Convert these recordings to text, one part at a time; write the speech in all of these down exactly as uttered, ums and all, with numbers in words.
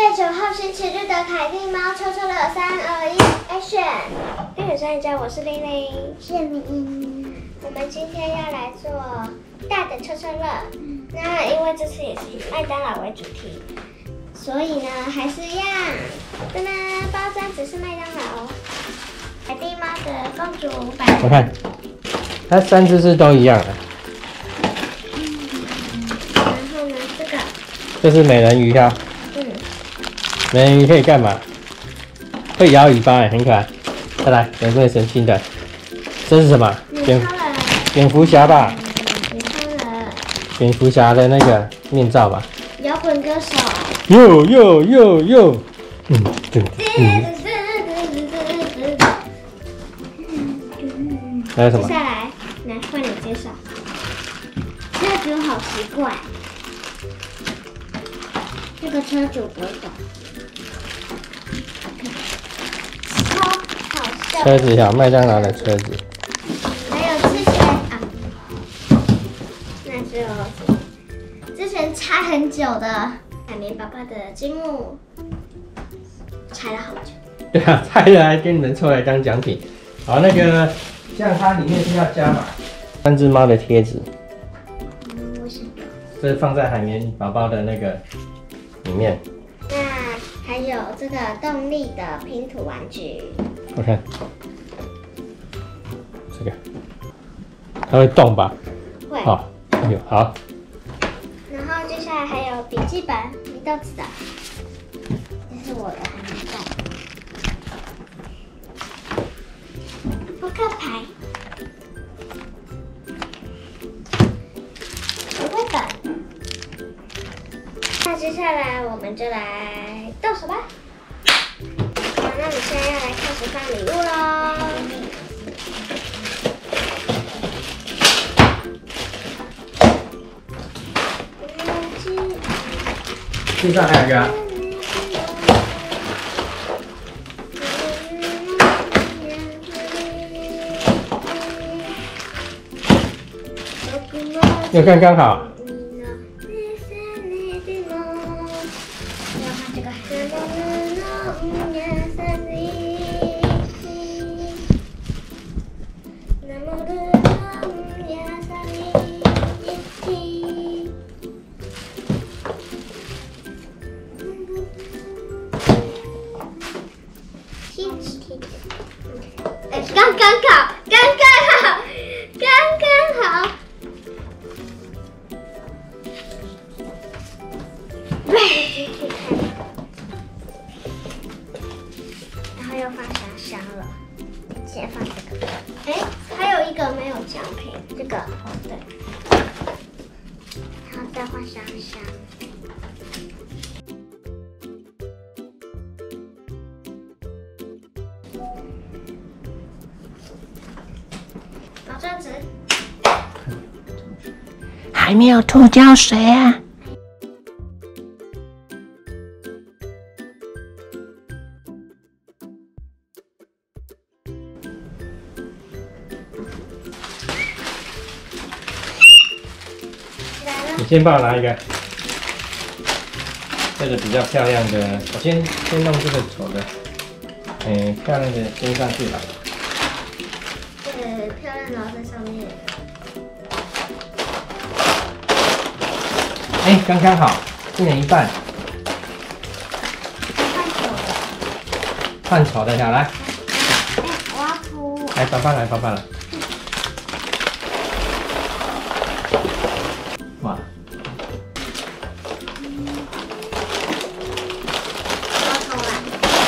月九号星期日的凯蒂猫抽抽乐，三二一 ，Action！ 跟你说一下，我是玲玲， 是明。 我们今天要来做大的抽抽乐。那因为这次也是以麦当劳为主题，所以呢还是一样，噔噔，包装只是麦当劳。凯蒂猫的公主版。 我看，它三只是都一样的。 然后呢，这个。 这是美人鱼呀。 嗯。 美人鱼可以干嘛？会摇尾巴哎，很可爱。再来，有没有神奇的？这是什么？蝙蝙蝠侠吧？ 你抽了。 蝙蝠侠的那个面罩吧？ 摇滚歌手。 哟哟哟哟！嗯，对，嗯。还有什么？ 接下来，来换你介绍。车主好奇怪，这个车主不懂。超好笑。 车子呀，麦当劳的车子。 还有之前啊，那就之前拆很久的海绵宝宝的积木，拆了好久。 对啊，拆了还给你们抽来当奖品。好，那个像它里面是要加码三只猫的贴纸。 嗯，我想要。 这是放在海绵宝宝的那个里面。 那还有这个动力的拼图玩具。 我看这个，它会动吧？ 会。 好，哎呦，好。 然后接下来还有笔记本，你都知道。这是我的还没带。扑克牌。不会本。那接下来我们就来动手吧。好，那我们现在要来开始放礼物喽。 地上还有一个、啊。有刚刚好。 哎，刚刚好，刚刚好，刚刚好。然后又放香香了，先放这个。哎，还有一个没有奖品，这个对。然后再放香香。保证值。 还没有吐胶水啊！ 你先帮我拿一个，这个比较漂亮的，我先先弄这个丑的，嗯，漂亮的先上去吧。 对，漂亮的在上面。 哎，刚刚好，一人一半。 换丑的。 换丑的，好来。 哎，我要涂。 来，爸爸来，爸爸来。哇。 我涂了。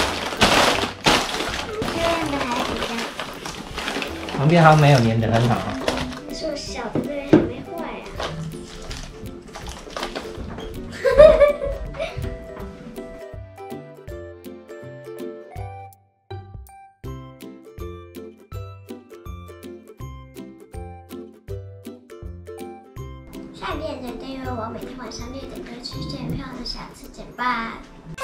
漂亮的还比较。 旁边好像没有粘得很好。 可是我小的这边还没坏啊。善变的订阅我，每天晚上六点歌曲见票的，下次见，拜。